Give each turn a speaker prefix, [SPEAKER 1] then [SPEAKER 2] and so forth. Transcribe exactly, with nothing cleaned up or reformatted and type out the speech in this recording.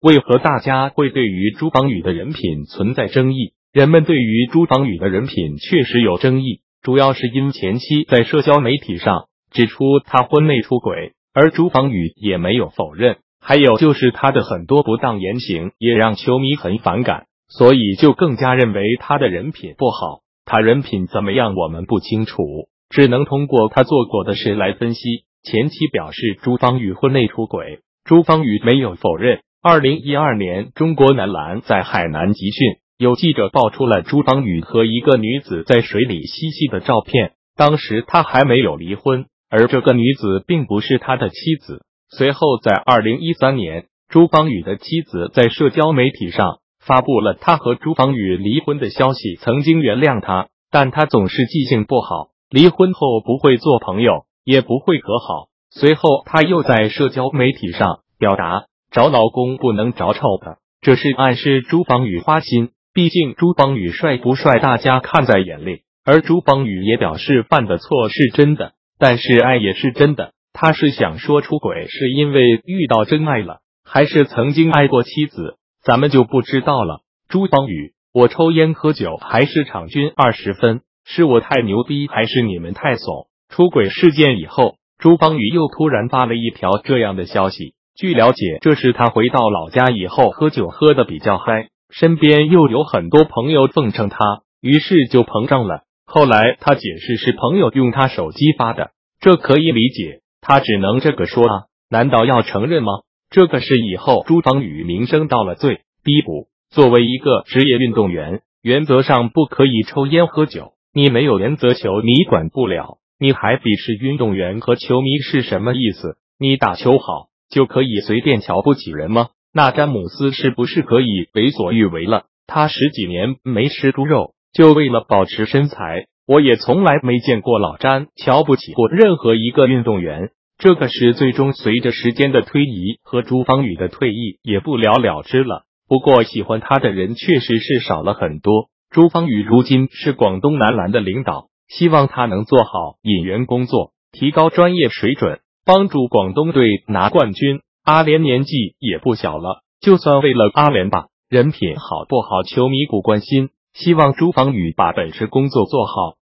[SPEAKER 1] 为何大家会对于朱芳雨的人品存在争议？人们对于朱芳雨的人品确实有争议，主要是因前妻在社交媒体上指出他婚内出轨，而朱芳雨也没有否认。还有就是他的很多不当言行也让球迷很反感，所以就更加认为他的人品不好。他人品怎么样我们不清楚，只能通过他做过的事来分析。前妻表示朱芳雨婚内出轨，朱芳雨没有否认。二零一二年，中国男篮在海南集训，有记者爆出了朱芳雨和一个女子在水里嬉戏的照片，当时他还没有离婚，而这个女子并不是他的妻子。随后在二零一三年，朱芳雨的妻子在社交媒体上发布了他和朱芳雨离婚的消息，曾经原谅他，但他总是记性不好，离婚后不会做朋友，也不会和好。随后他又在社交媒体上表达找老公不能找丑的，这是暗示朱芳雨花心，毕竟朱芳雨帅不帅大家看在眼里，而朱芳雨也表示犯的错是真的，但是爱也是真的。他是想说出轨是因为遇到真爱了，还是曾经爱过妻子，咱们就不知道了。朱芳雨，我抽烟喝酒还是场均二十分，是我太牛逼还是你们太怂？出轨事件以后，朱芳雨又突然发了一条这样的消息。据了解，这是他回到老家以后喝酒喝得比较嗨，身边又有很多朋友奉承他，于是就膨胀了。后来他解释是朋友用他手机发的，这可以理解。他只能这个说啊，难道要承认吗？这个是以后朱芳雨名声到了最低谷。作为一个职业运动员，原则上不可以抽烟喝酒，你没有原则球你管不了，你还鄙视运动员和球迷是什么意思？你打球好就可以随便瞧不起人吗？那詹姆斯是不是可以为所欲为了？他十几年没吃猪肉，就为了保持身材。我也从来没见过老詹瞧不起过任何一个运动员，这个是最终随着时间的推移和朱芳雨的退役也不了了之了。不过喜欢他的人确实是少了很多。朱芳雨如今是广东男篮的领导，希望他能做好引援工作，提高专业水准，帮助广东队拿冠军。阿联年纪也不小了，就算为了阿联吧，人品好不好球迷不关心，希望朱芳雨把本职工作做好。